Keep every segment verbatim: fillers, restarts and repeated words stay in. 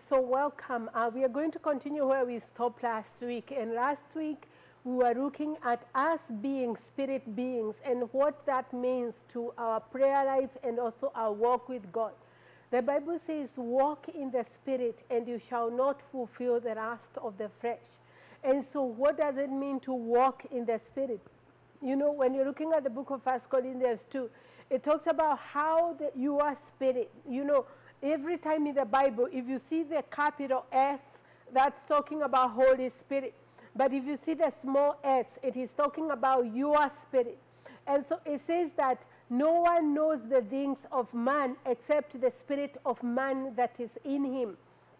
so welcome. Uh, we are going to continue where we stopped last week. And last week, we were looking at us being spirit beings and what that means to our prayer life and also our walk with God. The Bible says, walk in the spirit and you shall not fulfill the lust of the flesh. And so what does it mean to walk in the spirit? You know, when you're looking at the book of First Corinthians two, it talks about how the, your spirit, you know, every time in the Bible, if you see the capital S, that's talking about Holy Spirit. But if you see the small s, it is talking about your spirit. And so it says that no one knows the things of man except the spirit of man that is in him.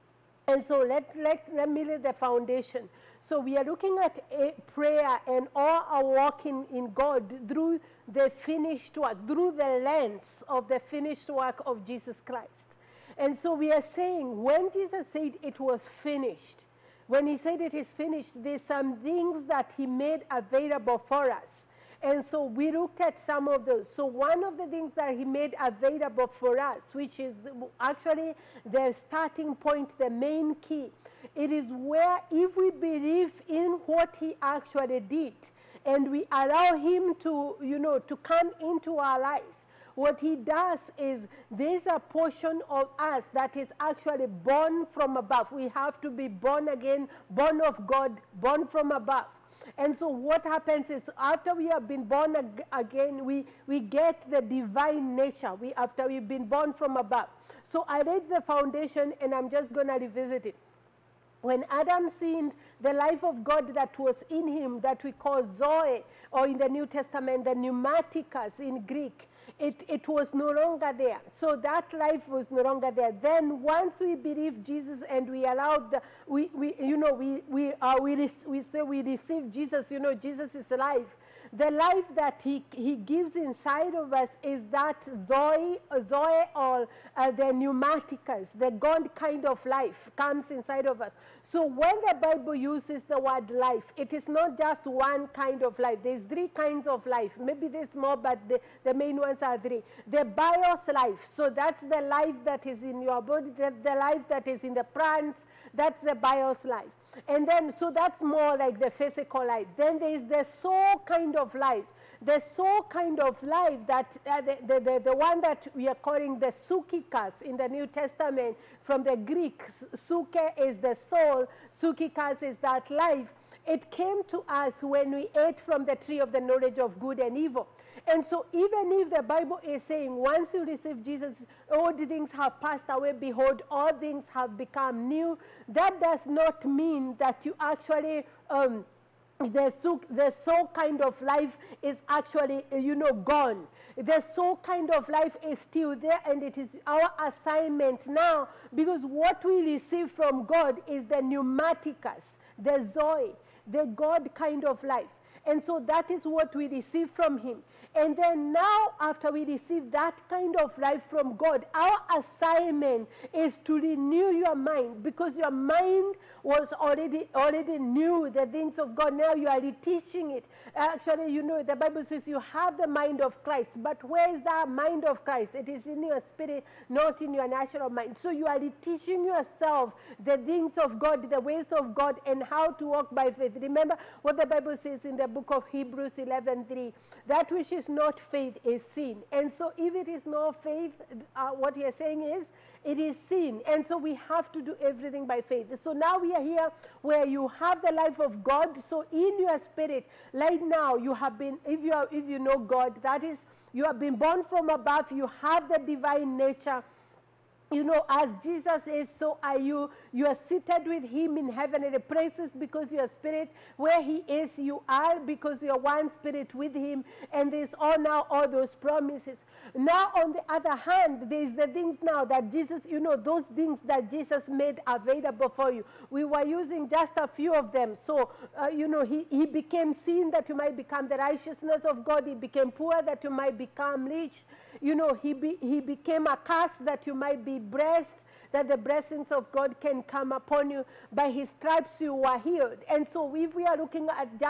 And so let, let, let me lay the foundation. So we are looking at a prayer and all our walking in God through the finished work, through the lens of the finished work of Jesus Christ. And so we are saying when Jesus said it was finished, when he said it is finished, there's some things that he made available for us. And so we looked at some of those. So one of the things that he made available for us, which is actually the starting point, the main key, it is where if we believe in what he actually did and we allow him to, you know, to come into our lives, what he does is there's a portion of us that is actually born from above. We have to be born again, born of God, born from above. And so what happens is after we have been born ag again, we, we get the divine nature we, after we've been born from above. So I laid the foundation and I'm just going to revisit it. When Adam sinned, the life of God that was in him, that we call Zoe, or in the New Testament, the pneumaticus in Greek, it, it was no longer there. So that life was no longer there. Then once we believe Jesus and we allowed, the, we, we, you know, we, we, uh, we, we say we receive Jesus, you know, Jesus is life. The life that he, he gives inside of us is that Zoe, Zoe or uh, the pneumaticus, the God kind of life comes inside of us. So when the Bible uses the word life, it is not just one kind of life. There's three kinds of life. Maybe there's more, but the, the main ones are three. The bios life, so that's the life that is in your body, the, the life that is in the plants, that's the bios life. And then, so that's more like the physical life. Then there is the soul kind of life. The soul kind of life, that uh, the, the, the, the one that we are calling the psychikos in the New Testament, from the Greek, suke is the soul, psychikos is that life. It came to us when we ate from the tree of the knowledge of good and evil. And so even if the Bible is saying once you receive Jesus, all the things have passed away, behold, all things have become new, that does not mean that you actually, um, the soul, the soul kind of life is actually, you know, gone. The soul kind of life is still there, and it is our assignment now, because what we receive from God is the pneumaticus, the Zoe, the God kind of life. And so that is what we receive from him. And then now, after we receive that kind of life from God, our assignment is to renew your mind, because your mind was already already knew the things of God. Now you are teaching it. Actually, you know, the Bible says you have the mind of Christ. But where is that mind of Christ? It is in your spirit, not in your natural mind. So you are teaching yourself the things of God, the ways of God, and how to walk by faith. Remember what the Bible says in the book of Hebrews eleven three, that which is not faith is sin. And so if it is not faith, uh, what you're saying is it is sin. And so we have to do everything by faith. So now we are here where you have the life of God. So in your spirit, right now you have been, if you are, if you know God, that is, you have been born from above, you have the divine nature. You know, as Jesus is, so are you. You are seated with him in heavenly places because your spirit, where he is, you are, because you are one spirit with him. And there's all now all those promises. Now, on the other hand, there's the things now that Jesus, you know, those things that Jesus made available for you. We were using just a few of them. So, uh, you know, he, he became sin that you might become the righteousness of God. He became poor that you might become rich. You know, he, be, he became a curse that you might be blessed, that the blessings of God can come upon you. By his stripes you were healed. And so if we are looking at just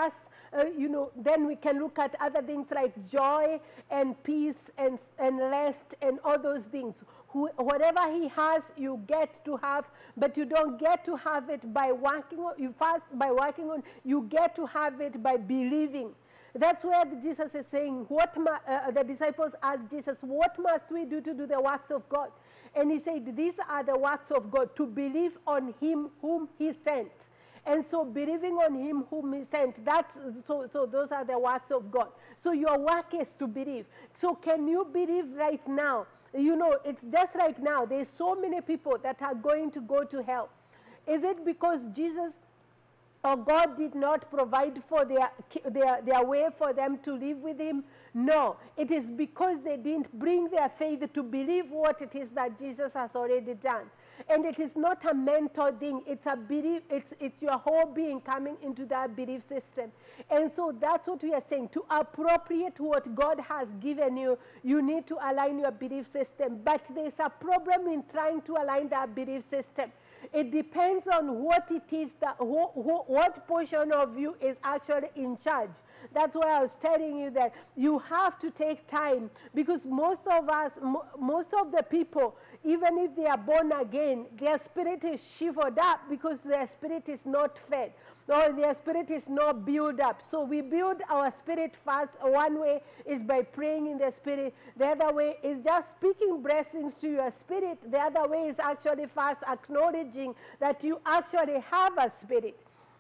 uh, you know, then we can look at other things like joy and peace and, and rest and all those things. Who, whatever he has, you get to have, but you don't get to have it by working on, you fast by working on, you get to have it by believing. That's where Jesus is saying, what uh, the disciples asked Jesus, what must we do to do the works of God? And he said, these are the works of God, to believe on him whom he sent. And so believing on him whom he sent, that's, so, so those are the works of God. So your work is to believe. So can you believe right now? You know, it's just like now, there's so many people that are going to go to hell. Is it because Jesus or God did not provide for their, their, their way for them to live with him? No, it is because they didn't bring their faith to believe what it is that Jesus has already done. And it is not a mental thing, it's a belief, it's, it's your whole being coming into that belief system. And so that's what we are saying. To appropriate what God has given you, you need to align your belief system. But there's a problem in trying to align that belief system. It depends on what it is, that who, who, what portion of you is actually in charge. That's why I was telling you that you have to take time, because most of us, mo most of the people, even if they are born again, their spirit is shivered up because their spirit is not fed, or their spirit is not built up. So we build our spirit first. One way is by praying in the spirit. The other way is just speaking blessings to your spirit. The other way is actually first acknowledging that you actually have a spirit.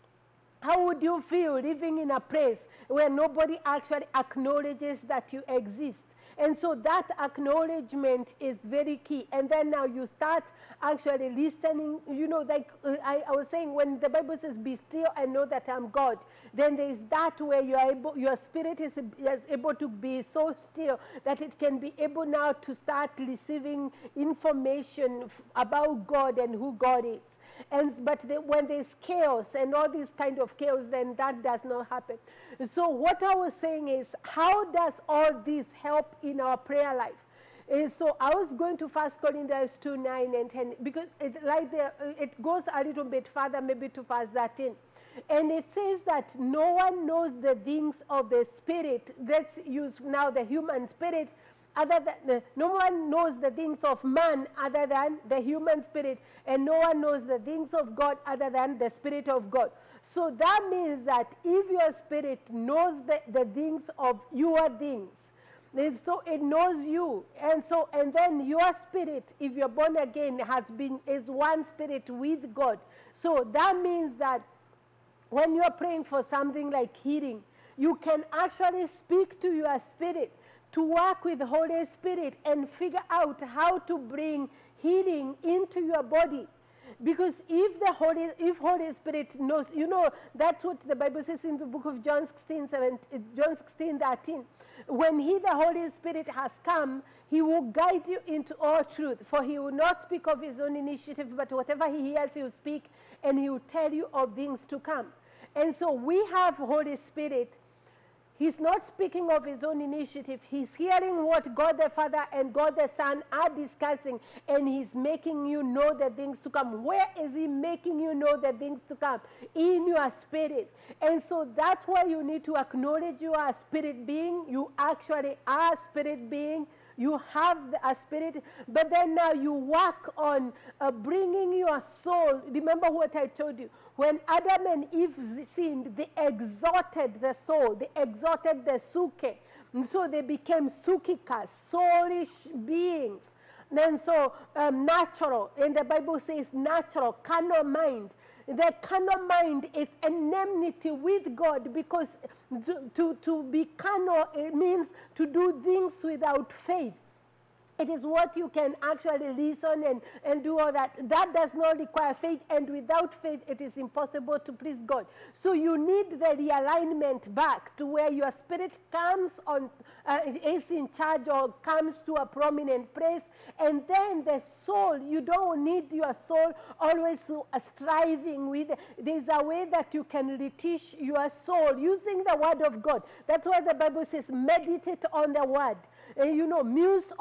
How would you feel living in a place where nobody actually acknowledges that you exist? And so that acknowledgement is very key. And then now you start actually listening. You know, like uh, I, I was saying, when the Bible says, be still and know that I'm God, then there is that where you are able, your spirit is, is able to be so still that it can be able now to start receiving information f about God and who God is. And, but the, when there's chaos and all this kind of chaos, then that does not happen. So what I was saying is, how does all this help in our prayer life? And so I was going to First Corinthians two, nine and ten, because it, right there, it goes a little bit further, maybe to verse thirteen. And it says that no one knows the things of the spirit. Let's use now the human spirit. Other than, no one knows the things of man other than the human spirit, and no one knows the things of God other than the Spirit of God. So that means that if your spirit knows the, the things of your things, then so it knows you, and so and then your spirit, if you're born again, has been is one spirit with God. So that means that when you're praying for something like healing, you can actually speak to your spirit to work with the Holy Spirit and figure out how to bring healing into your body. Because if the Holy, if Holy Spirit knows, you know, that's what the Bible says in the book of John sixteen, seventeen, John sixteen, thirteen. When he, the Holy Spirit, has come, he will guide you into all truth. For he will not speak of his own initiative, but whatever he hears, he will speak, and he will tell you of things to come. And so we have Holy Spirit. He's not speaking of his own initiative. He's hearing what God the Father and God the Son are discussing, and he's making you know the things to come. Where is he making you know the things to come? In your spirit. And so that's why you need to acknowledge you are a spirit being. You actually are a spirit being. You have a spirit, but then now you work on uh, bringing your soul. Remember what I told you. When Adam and Eve sinned, they exalted the soul. They exalted the suke. And so they became sukikas, soulish beings. And so um, natural, and the Bible says natural, carnal mind. The carnal mind is enmity with God, because to, to, to be carnal, it means to do things without faith. It is what you can actually listen and, and do all that. That does not require faith, and without faith, it is impossible to please God. So you need the realignment back to where your spirit comes on, uh, is in charge or comes to a prominent place, and then the soul, you don't need your soul always uh, striving with. There's a way that you can reteach your soul using the word of God. That's why the Bible says, meditate on the word. Uh, you know, muse on it,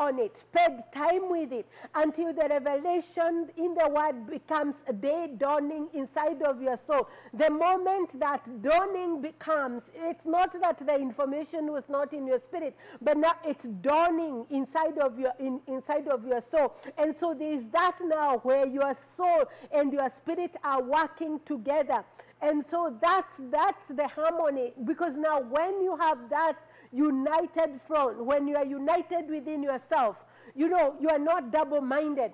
spend time with it until the revelation in the word becomes a day dawning inside of your soul. The moment that dawning becomes, it's not that the information was not in your spirit, but now it's dawning inside of your in, inside of your soul. And so there is that now where your soul and your spirit are working together. And so that's that's the harmony, because now when you have that united front, when you are united within yourself, you know, you are not double-minded.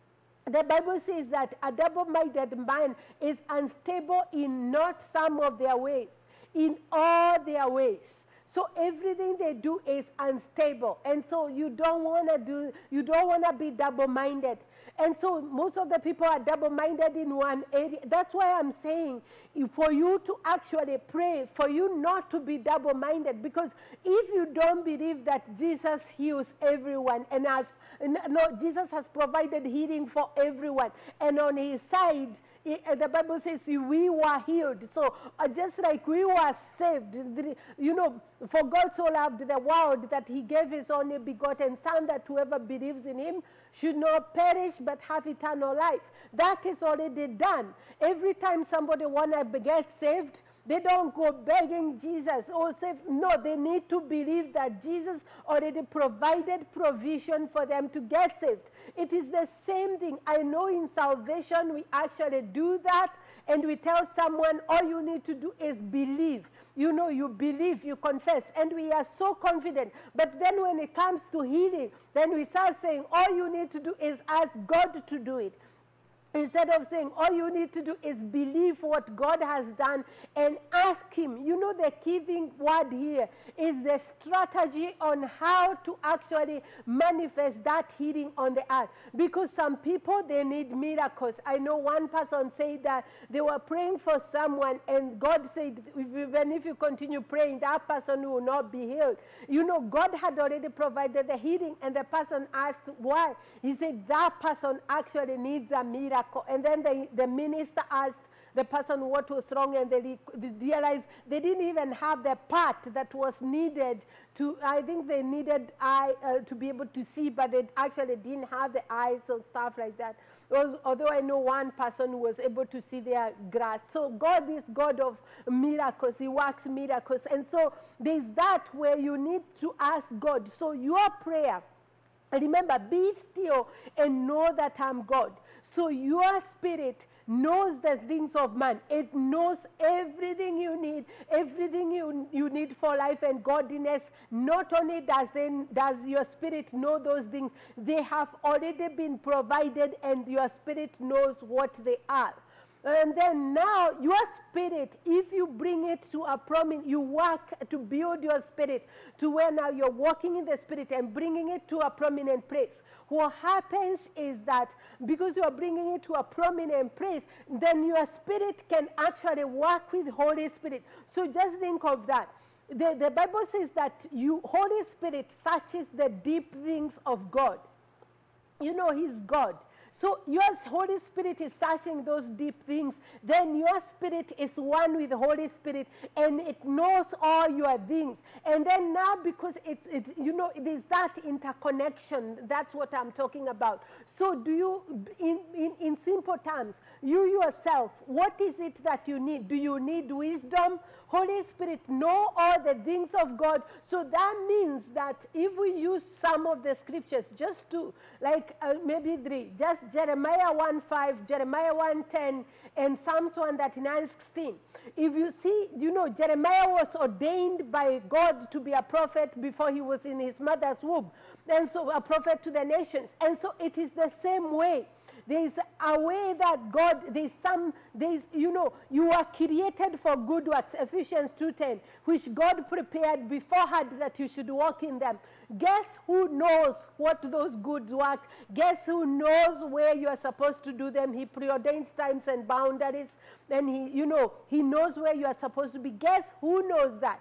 The Bible says that a double-minded man is unstable in not some of their ways, in all their ways. So everything they do is unstable. And so you don't want to do, you don't want to be double-minded. And so most of the people are double-minded in one area. That's why I'm saying, for you to actually pray, for you not to be double-minded, because if you don't believe that Jesus heals everyone, and as no, Jesus has provided healing for everyone, and on his side, the Bible says we were healed. So uh, just like we were saved, you know, for God so loved the world that he gave his only begotten Son, that whoever believes in him should not perish but have eternal life. That is already done. Every time somebody want to get saved, they don't go begging Jesus or save. No, they need to believe that Jesus already provided provision for them to get saved. It is the same thing. I know in salvation we actually do that, and we tell someone all you need to do is believe. You know, you believe, you confess, and we are so confident. But then when it comes to healing, then we start saying all you need to do is ask God to do it. Instead of saying all you need to do is believe what God has done and ask him. You know, the key thing word here is the strategy on how to actually manifest that healing on the earth. Because some people, they need miracles. I know one person said that they were praying for someone, and God said, even if you continue praying, that person will not be healed. You know, God had already provided the healing, and the person asked why. He said that person actually needs a miracle. And then the, the minister asked the person what was wrong, and they, they realized they didn't even have the part that was needed to, I think they needed eye uh, to be able to see, but they actually didn't have the eyes and stuff like that. Was, although I know one person who was able to see their grass. So God is God of miracles. He works miracles. And so there's that where you need to ask God. So your prayer, remember, be still and know that I'm God. So your spirit knows the things of man. It knows everything you need, everything you, you need for life and godliness. Not only does, it, does your spirit know those things, they have already been provided, and your spirit knows what they are. And then now your spirit, if you bring it to a prominent, you work to build your spirit to where now you're walking in the spirit and bringing it to a prominent place. What happens is that because you are bringing it to a prominent place, then your spirit can actually work with Holy Spirit. So just think of that. The, the Bible says that you, Holy Spirit searches the deep things of God. You know, he's God. So your Holy Spirit is searching those deep things. Then your spirit is one with the Holy Spirit, and it knows all your things. And then now, because it's, it, you know, it is that interconnection, that's what I'm talking about. So do you, in, in, in simple terms, you yourself, what is it that you need? Do you need wisdom? Holy Spirit know all the things of God. So that means that if we use some of the scriptures, just to, like uh, maybe three, just Jeremiah one five, Jeremiah one ten, and Psalms one thirty-nine sixteen. If you see, you know, Jeremiah was ordained by God to be a prophet before he was in his mother's womb. And so a prophet to the nations. And so it is the same way. There is a way that God, there is some, there is, you know, you are created for good works, Ephesians two ten, which God prepared beforehand that you should walk in them. Guess who knows what those good works, guess who knows where you are supposed to do them? He preordains times and boundaries, and he, you know, he knows where you are supposed to be. Guess who knows that?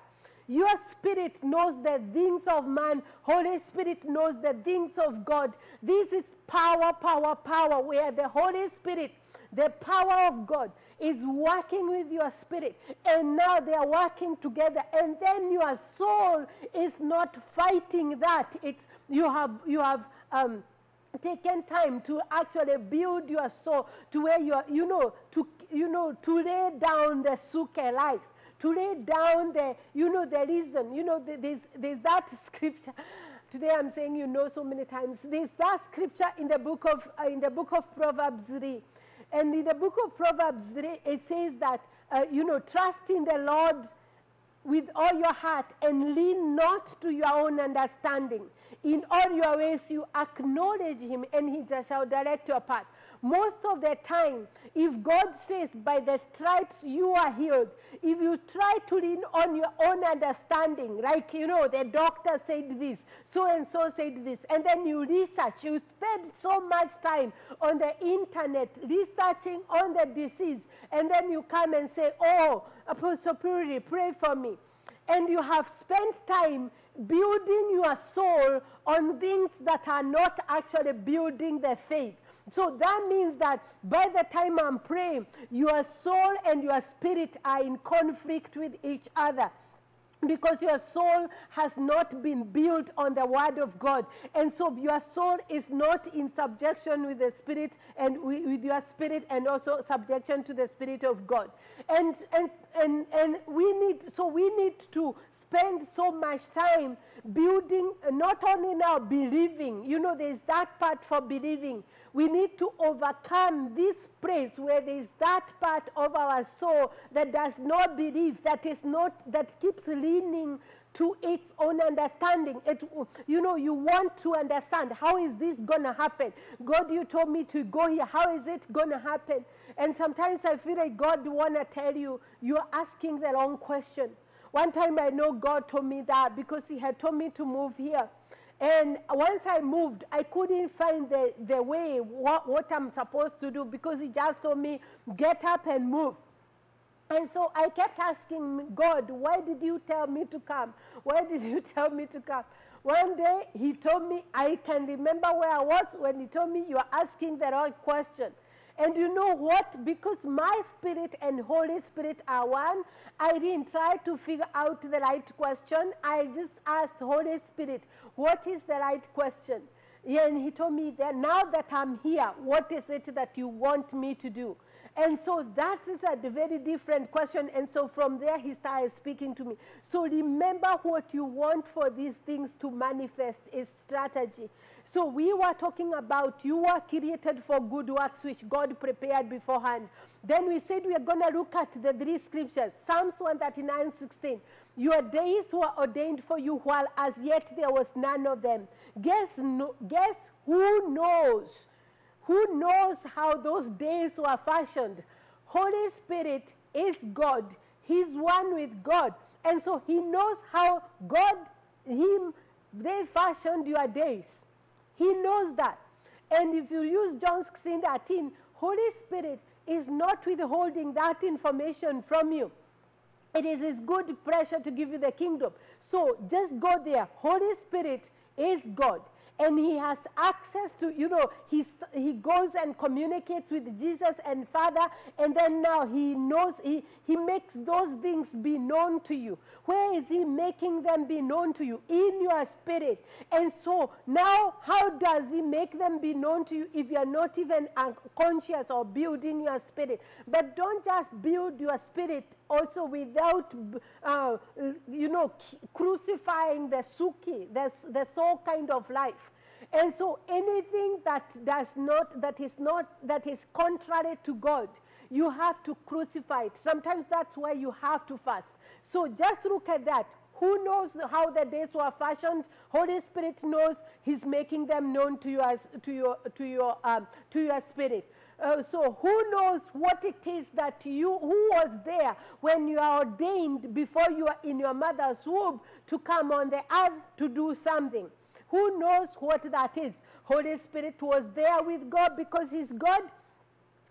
Your spirit knows the things of man. Holy Spirit knows the things of God. This is power, power, power, where the Holy Spirit, the power of God, is working with your spirit. And now they are working together. And then your soul is not fighting that. It's, you have, you have, um, taken time to actually build your soul to where you are, you know, to, you know, to lay down the suke life, to lay down the, you know, the reason, you know, there's, there's that scripture. Today I'm saying, you know, so many times. There's that scripture in the book of, uh, in the book of Proverbs three. And in the book of Proverbs three, it says that, uh, you know, trust in the Lord with all your heart and lean not to your own understanding. In all your ways you acknowledge him, and he shall direct your path. Most of the time, if God says by the stripes you are healed, if you try to lean on your own understanding, like, you know, the doctor said this, so and so said this, and then you research, you spend so much time on the internet researching on the disease, and then you come and say, oh, Apostle Purity, pray for me. And you have spent time building your soul on things that are not actually building the faith. So that means that by the time I'm praying, your soul and your spirit are in conflict with each other, because your soul has not been built on the word of God. And so your soul is not in subjection with the spirit and with, with your spirit, and also subjection to the spirit of God. And, and, and, and we need, so we need to spend so much time building, not only now believing, you know, there's that part for believing. We need to overcome this place where there's that part of our soul that does not believe, that is not, that keeps leaning to its own understanding. It, you know, you want to understand, how is this going to happen? God, you told me to go here. How is it going to happen? And sometimes I feel like God want to tell you, you're asking the wrong question. One time I know God told me that because he had told me to move here. And once I moved, I couldn't find the, the way, what, what I'm supposed to do, because he just told me, get up and move. And so I kept asking God, why did you tell me to come? Why did you tell me to come? One day he told me, I can remember where I was when he told me, you are asking the wrong question. And you know what? Because my spirit and Holy Spirit are one, I didn't try to figure out the right question. I just asked Holy Spirit, what is the right question? Yeah, and he told me that now that I'm here, what is it that you want me to do? And so that is a very different question. And so from there, he started speaking to me. So remember, what you want for these things to manifest is strategy. So we were talking about you were created for good works which God prepared beforehand. Then we said we are going to look at the three scriptures. Psalms one thirty-nine, sixteen. Your days were ordained for you, while as yet there was none of them. Guess, no, guess who knows? Who knows how those days were fashioned? Holy Spirit is God. He's one with God. And so he knows how God, him, they fashioned your days. He knows that. And if you use John sixteen, thirteen, Holy Spirit is not withholding that information from you. It is his good pleasure to give you the kingdom. So just go there. Holy Spirit is God. And he has access to, you know, he's, he goes and communicates with Jesus and Father, and then now he knows, he, he makes those things be known to you. Where is he making them be known to you? In your spirit. And so now, how does he make them be known to you if you're not even conscious or building your spirit? But don't just build your spirit also without, uh, you know, crucifying the suki, the, the soul kind of life. And so anything that does not, that is not, that is contrary to God, you have to crucify it. Sometimes that's why you have to fast. So just look at that. Who knows how the days were fashioned? Holy Spirit knows. He's making them known to your, to your, to your, um, to your spirit. Uh, so who knows what it is that you, who was there when you are ordained before you are in your mother's womb to come on the earth to do something? Who knows what that is? Holy Spirit was there with God because he's God.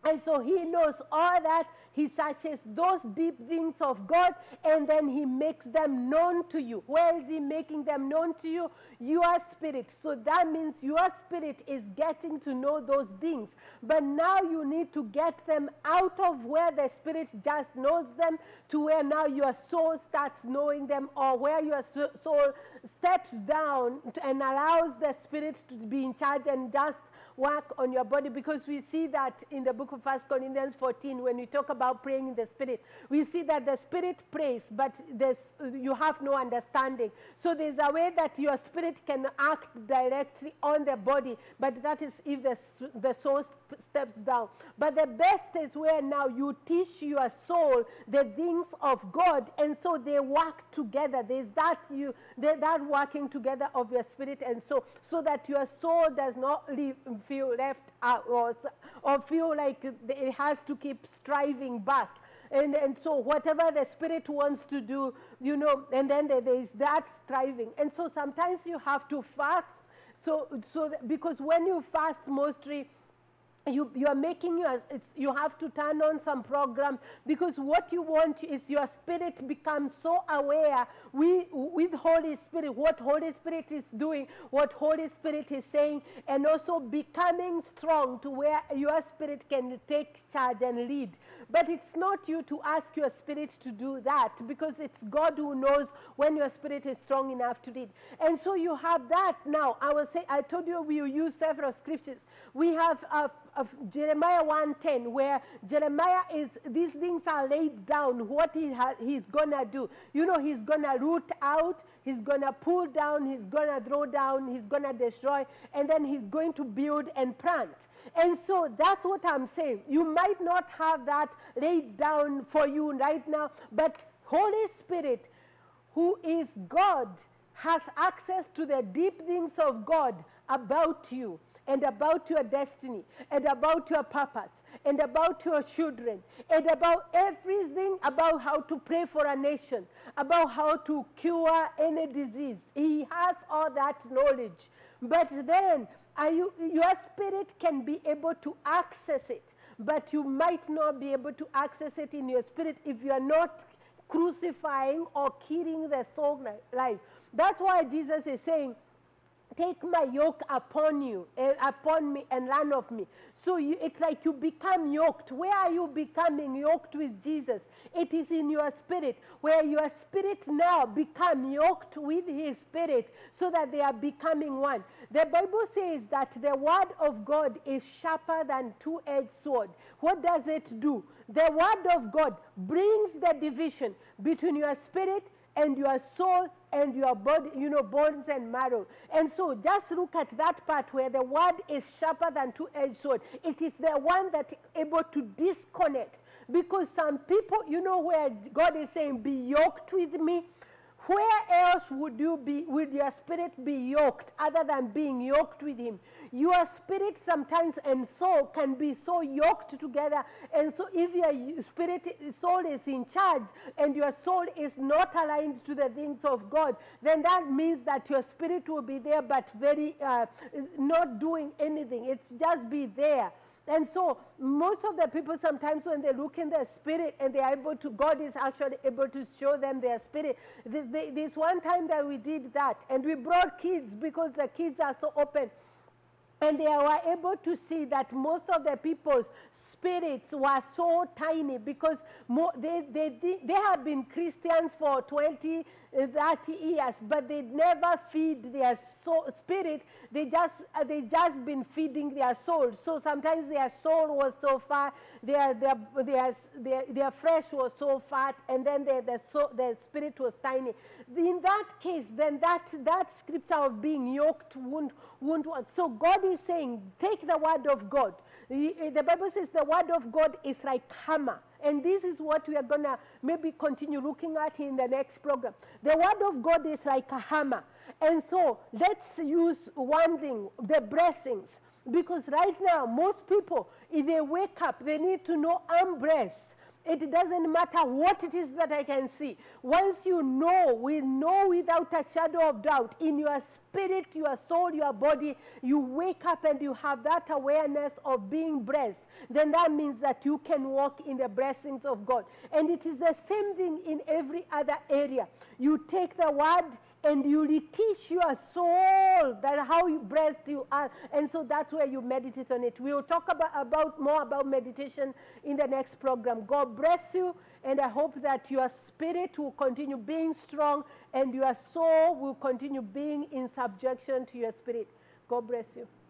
And so he knows all that. He searches those deep things of God, and then he makes them known to you. Where is he making them known to you? Your spirit. So that means your spirit is getting to know those things. But now you need to get them out of where the spirit just knows them to where now your soul starts knowing them, or where your soul steps down and allows the spirit to be in charge and just work on your body. Because we see that in the book of First Corinthians fourteen, when we talk about praying in the spirit, we see that the spirit prays, but there's, you have no understanding. So there's a way that your spirit can act directly on the body, but that is if the, the soul steps down. But the best is where now you teach your soul the things of God, and so they work together. There's that you that working together of your spirit and soul, so that your soul does not leave, feel left out, or, or feel like it has to keep striving back. And, and so whatever the spirit wants to do, you know, and then there, there is that striving. And so sometimes you have to fast. So, so that, because when you fast, mostly You, you are making your, it's, you have to turn on some program, because what you want is your spirit becomes so aware with, with Holy Spirit, what Holy Spirit is doing, what Holy Spirit is saying, and also becoming strong to where your spirit can take charge and lead. But it's not you to ask your spirit to do that, because it's God who knows when your spirit is strong enough to lead. And so you have that now. I will say, I told you we use several scriptures. We have a of Jeremiah one ten, where Jeremiah is, these things are laid down, what he ha, he's going to do. You know, he's going to root out, he's going to pull down, he's going to throw down, he's going to destroy, and then he's going to build and plant. And so that's what I'm saying. You might not have that laid down for you right now, but Holy Spirit, who is God, has access to the deep things of God about you, and about your destiny, and about your purpose, and about your children, and about everything, about how to pray for a nation, about how to cure any disease. He has all that knowledge. But then are you, your spirit can be able to access it, but you might not be able to access it in your spirit if you are not crucifying or killing the soul life. That's why Jesus is saying, take my yoke upon you, uh, upon me, and learn of me. So you, it's like you become yoked. Where are you becoming yoked with Jesus? It is in your spirit, where your spirit now become yoked with his spirit, so that they are becoming one. The Bible says that the word of God is sharper than two-edged sword. What does it do? The word of God brings the division between your spirit and your soul and your body, you know, bones and marrow. And so just look at that part where the word is sharper than two-edged sword. It is the one that is able to disconnect. Because some people, you know, where God is saying, be yoked with me, where else would you be, would your spirit be yoked other than being yoked with him? Your spirit sometimes and soul can be so yoked together. And so if your spirit, soul is in charge and your soul is not aligned to the things of God, then that means that your spirit will be there but very, uh, not doing anything. It's just be there. And so most of the people sometimes when they look in their spirit and they are able to, God is actually able to show them their spirit. This, this one time that we did that, and we brought kids because the kids are so open. And they were able to see that most of the people's spirits were so tiny, because more, they, they, they have been Christians for twenty, thirty years, but they never feed their soul, spirit. They just, uh, they just been feeding their soul. So sometimes their soul was so fat, their, their, their, their, their flesh was so fat, and then their, their, soul, their spirit was tiny. In that case, then that, that scripture of being yoked won't, won't work. So God is saying, take the word of God. The, the Bible says the word of God is like hammer. And this is what we are going to maybe continue looking at in the next program. The word of God is like a hammer. And so let's use one thing, the blessings. Because right now, most people, if they wake up, they need to know I'm blessed. It doesn't matter what it is that I can see. Once you know, we know without a shadow of doubt, in your spirit, your soul, your body, you wake up and you have that awareness of being blessed, then that means that you can walk in the blessings of God. And it is the same thing in every other area. You take the word and you teach your soul that how you blessed you are, and so that's where you meditate on it. We will talk about, about more about meditation in the next program. God bless you, and I hope that your spirit will continue being strong and your soul will continue being in subjection to your spirit. God bless you.